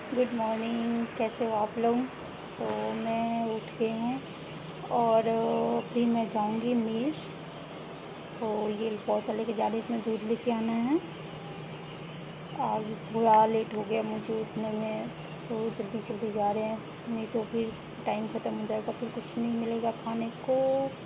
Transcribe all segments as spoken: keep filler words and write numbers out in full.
Good morning, कैसे हो आप लोग। तो मैं उठ गई हूँ और अभी मैं जाऊँगी मीश। तो ये पौधा लेके जा रही, इसमें दूध लेके आना है। आज थोड़ा लेट हो गया मुझे उठने में, तो जल्दी जल्दी जा रहे हैं, नहीं तो फिर टाइम ख़त्म हो जाएगा, फिर कुछ नहीं मिलेगा खाने को।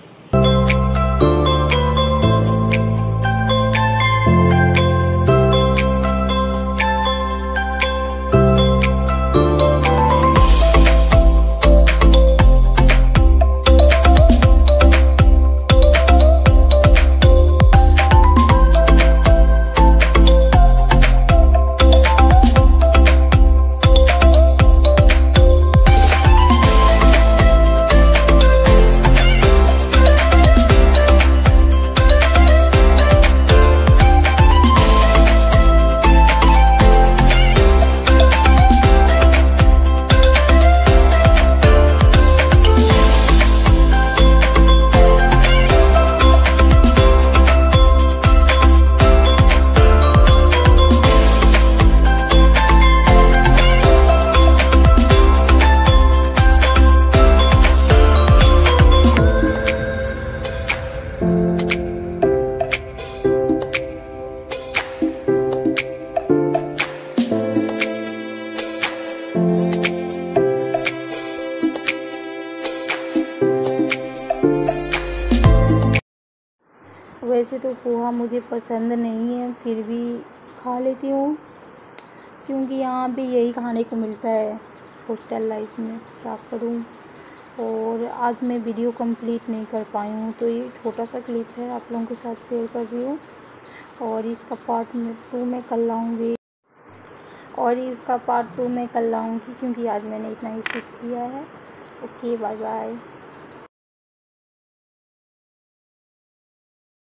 वैसे तो पोहा मुझे पसंद नहीं है, फिर भी खा लेती हूँ क्योंकि यहाँ भी यही खाने को मिलता है हॉस्टल लाइफ में, क्या करूँ। और आज मैं वीडियो कंप्लीट नहीं कर पाई हूँ, तो ये छोटा सा क्लिप है आप लोगों के साथ शेयर कर रही हूँ। और इसका पार्ट टू मैं कल लाऊँगी और इसका पार्ट टू मैं कल लाऊँगी क्योंकि आज मैंने इतना ही शूट किया है। Okay, bye bye.